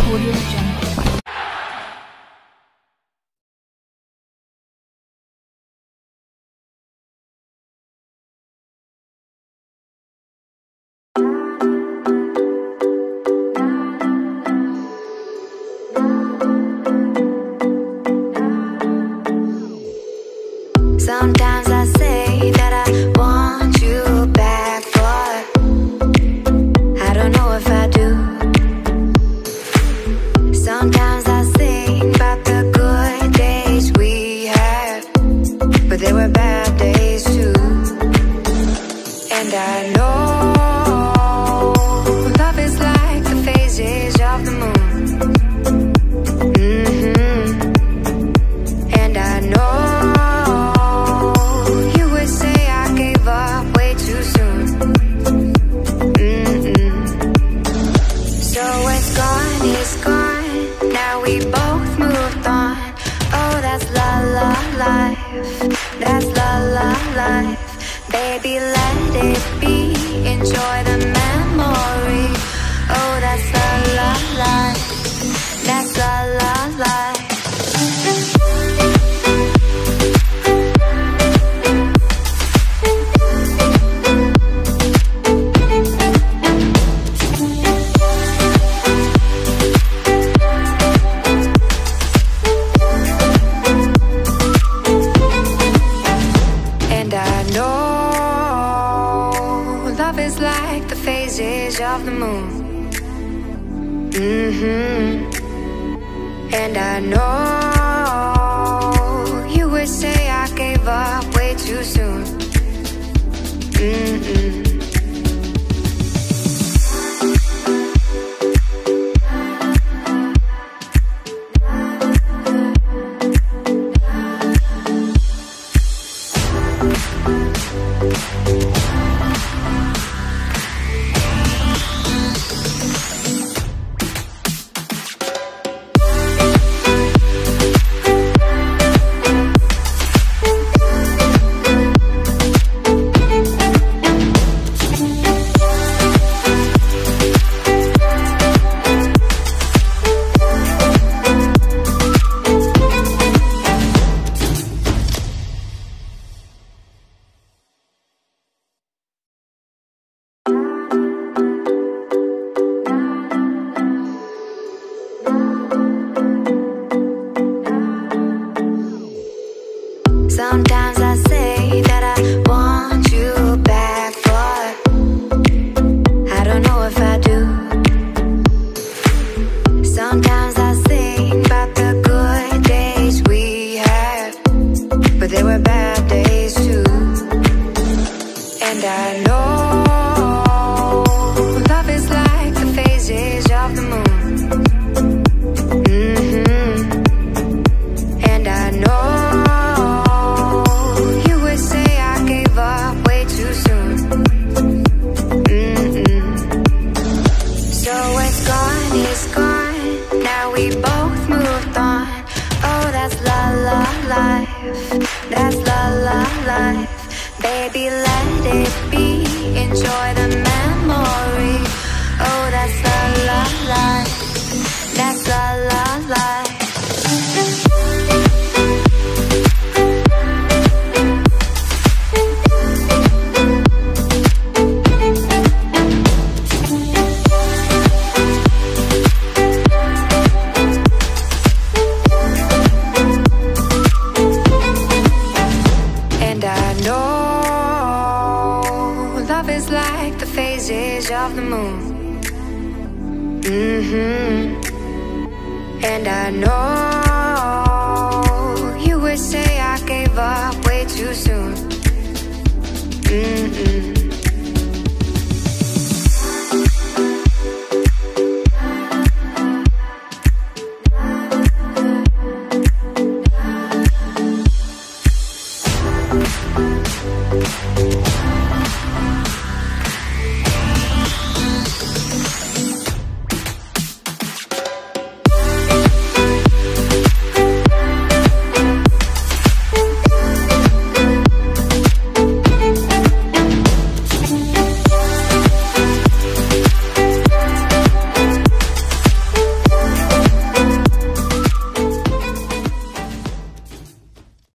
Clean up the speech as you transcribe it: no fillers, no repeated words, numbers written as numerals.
Audio Jungle. Sometimes I say that I want you back, but I don't know if I do. Sometimes I think about the good days we had, but there were bad days too. And I know love is like the phases of the moon. And I know that's la la life. Baby, let it be. Enjoy the memory. Oh, that's la la life. That's la la life. Of the moon. And I know you would say I gave up way too soon. Sometimes I say that I want you back, but I don't know if I do. Sometimes I think about the good days we had, but there were bad days too. And I know love is like the phases of the moon. And I know that's la la life. Baby, let it be. Enjoy the memory. Oh, that's la la life. That's la la life. Of the moon. And I know you would say I gave up way too soon.